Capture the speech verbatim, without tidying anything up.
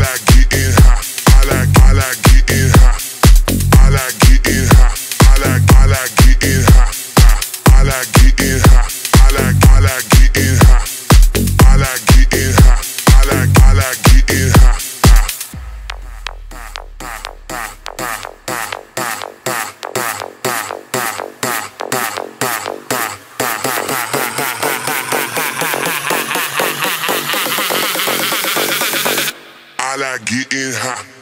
like getting high. I like, I like getting high. I like getting high. I like, I like getting high. I like getting high. I like, I like getting high. I like getting high. I like, I like getting high. I like getting high.